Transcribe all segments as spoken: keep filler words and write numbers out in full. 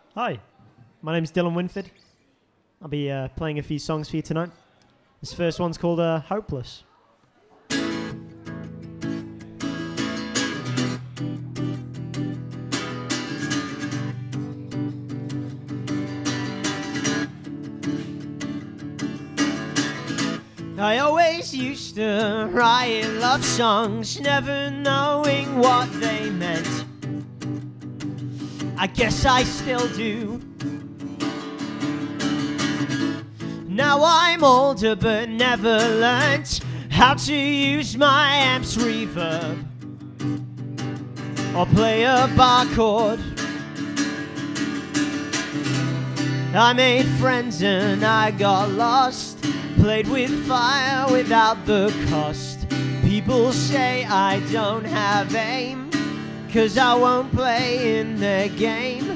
Hi, my name's Dylan Wynford. I'll be uh, playing a few songs for you tonight. This first one's called uh, Hopeless. I always used to write love songs, never knowing what they meant. I guess I still do. Now I'm older but never learnt how to use my amp's reverb or play a bar chord. I made friends and I got lost, played with fire without the cost. People say I don't have aim, 'cause I won't play in their game.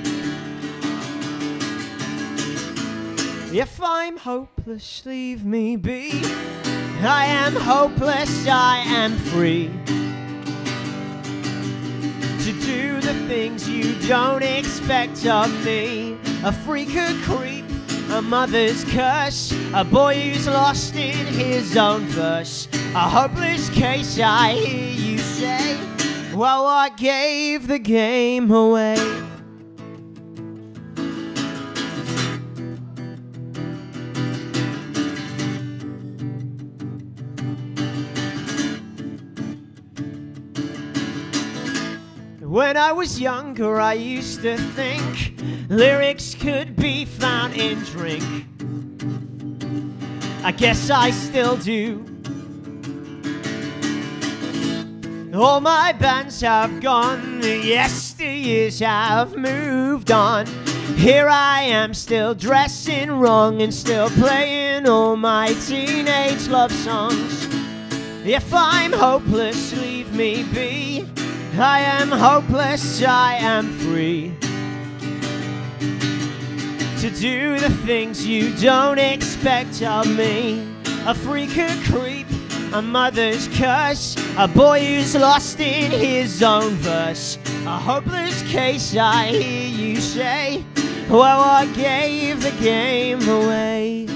If I'm hopeless, leave me be. I am hopeless, I am free to do the things you don't expect of me. A freak, a creep, a mother's curse, a boy who's lost in his own verse. A hopeless case, I hear you say. Well, I gave the game away. When I was younger, I used to think lyrics could be found in drink. I guess I still do. All my bands have gone, the yesteryears have moved on. Here I am still dressing wrong and still playing all my teenage love songs. If I'm hopeless, leave me be. I am hopeless, I am free to do the things you don't expect of me. A freak, a creep, a mother's curse, a boy who's lost in his own verse. A hopeless case, I hear you say. Well, I gave the game away.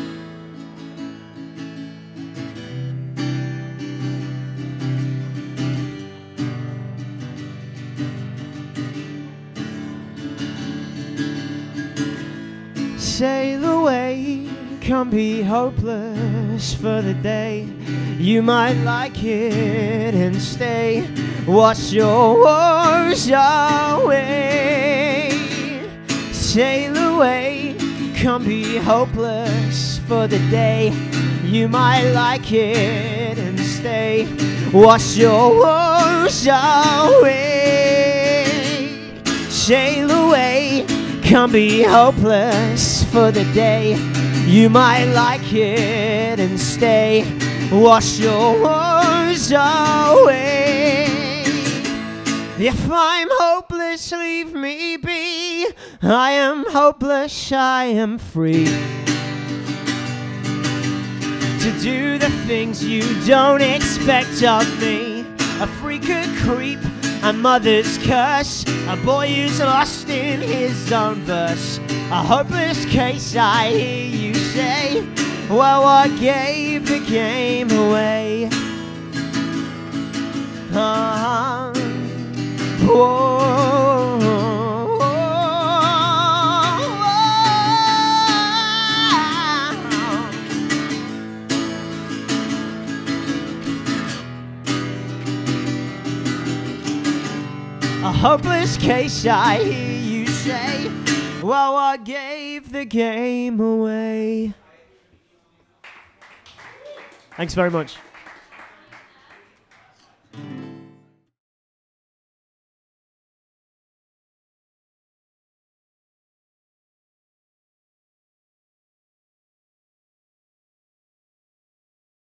Sail away, come be hopeless for the day. You might like it and stay. Wash your woes away. Sail away, come be hopeless for the day. You might like it and stay. Wash your woes away. Sail away, come be hopeless for the day. You might like it and stay. Wash your woes away. If I'm hopeless, leave me be. I am hopeless, I am free to do the things you don't expect of me. A freak, a creep, a mother's curse, a boy who's lost in his own verse. A hopeless case, I hear you say. Well, I gave the game away. Uh-huh. Whoa. A hopeless case, I hear you say. Well, I gave the game away. Thanks very much.